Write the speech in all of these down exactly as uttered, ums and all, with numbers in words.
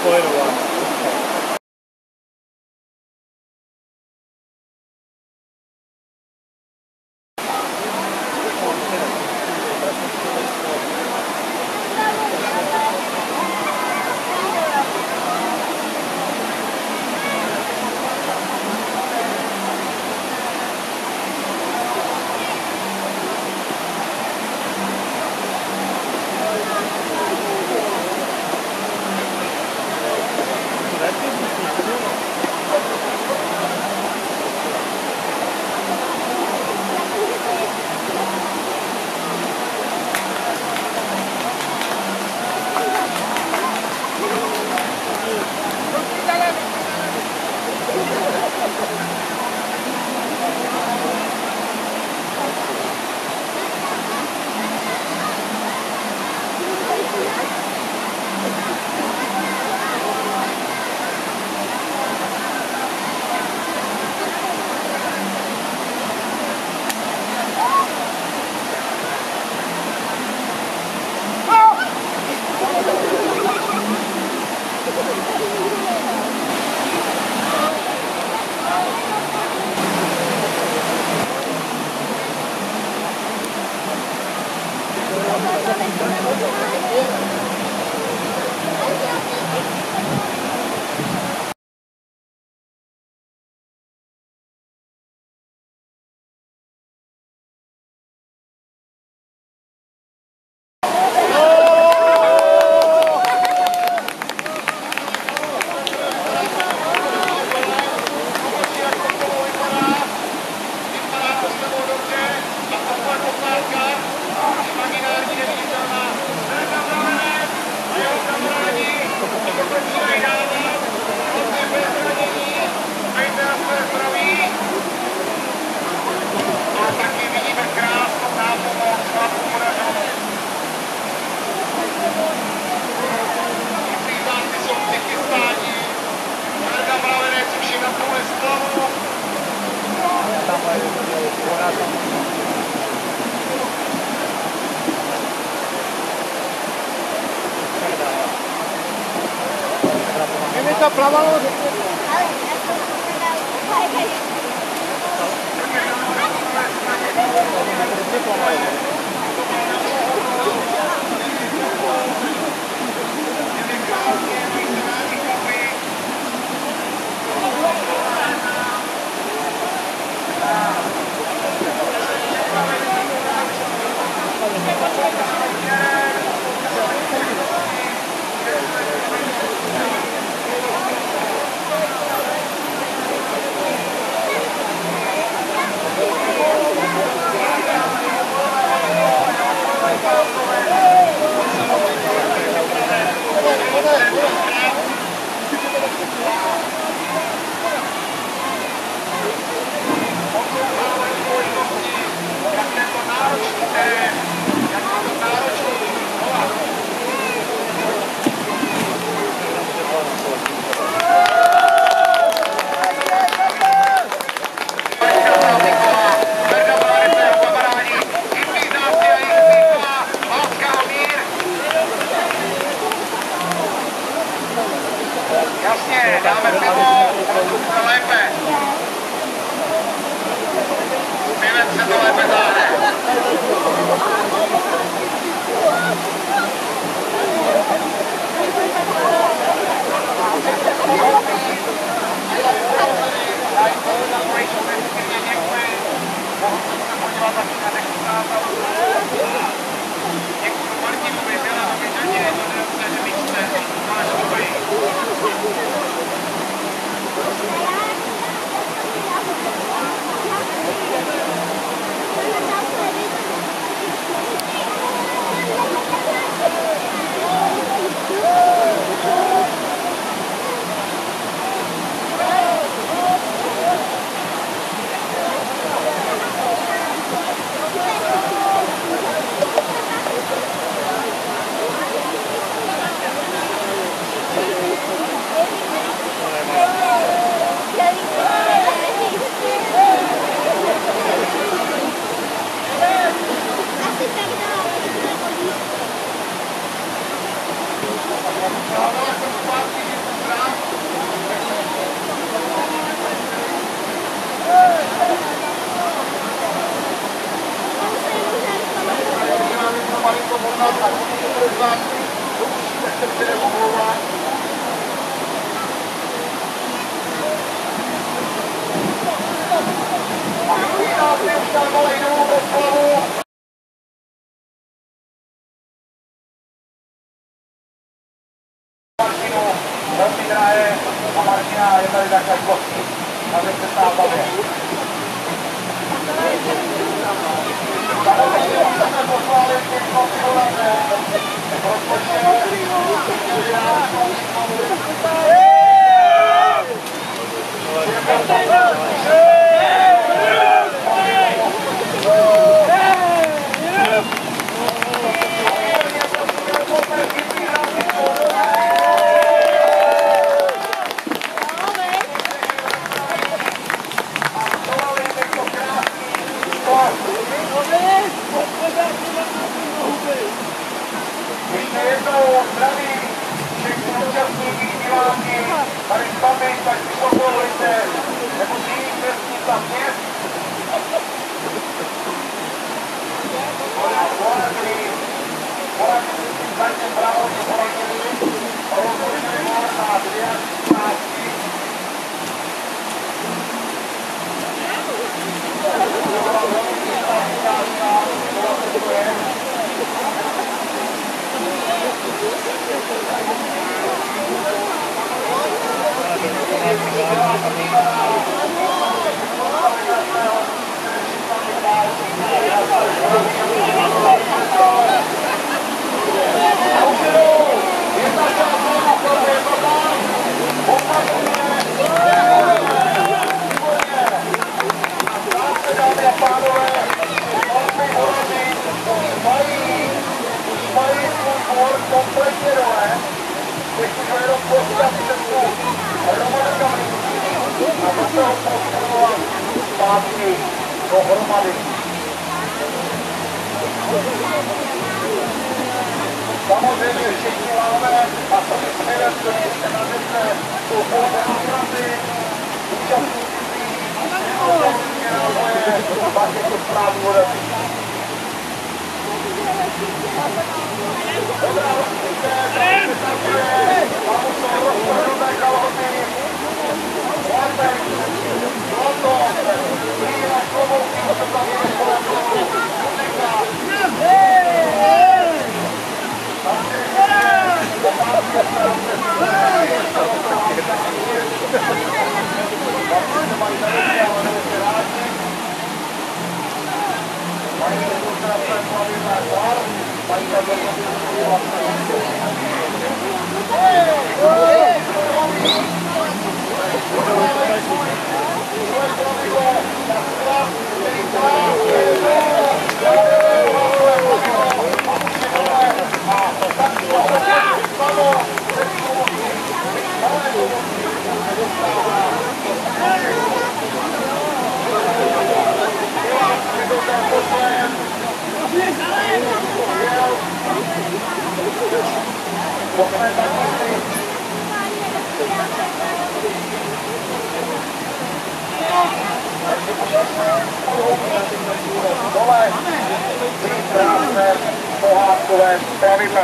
spojenovat. to plavalo. Velmi drahé a Martina je tady takhle kostí. A teď se stáváme. Samozřejmě musíme poslálit těchto pilotů. Protože ještě jednou zdravím všechny účastníky diváky, tady s vámi, tak si povolujte, nebo si jiný křesní tam měst. Poradili, poradili si zatím pravodně poradili, rozhodili na dvě části. Kompletně dole, teď už jenom postavit cestu hromadami a do toho posunovat zpátky dohromady. Samozřejmě všichni máme a sami směrem, kteří se na řece, jsou pouze náklady, účastníci, nemožnosti náboje, pak je to správný vodem. Dobrá, rozpíte, tady se takuje, mám už to rozpočné kalhoty, hlavek, zlato, výhra, klobouky, to se tam je kolem, muzika. Dole, krásné pohádkové pravidle.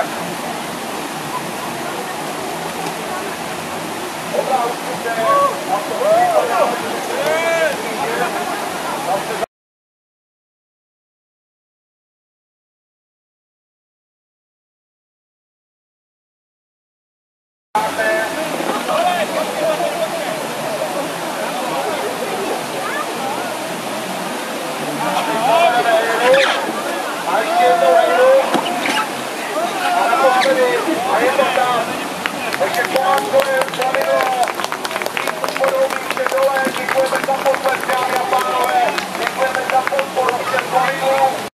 Dobrá, určitě, a to je a je to tam. Takže pohádkové pravidlo. Děkujeme za poslech, dámy a pánové. Děkujeme za podporu všem pravidlům.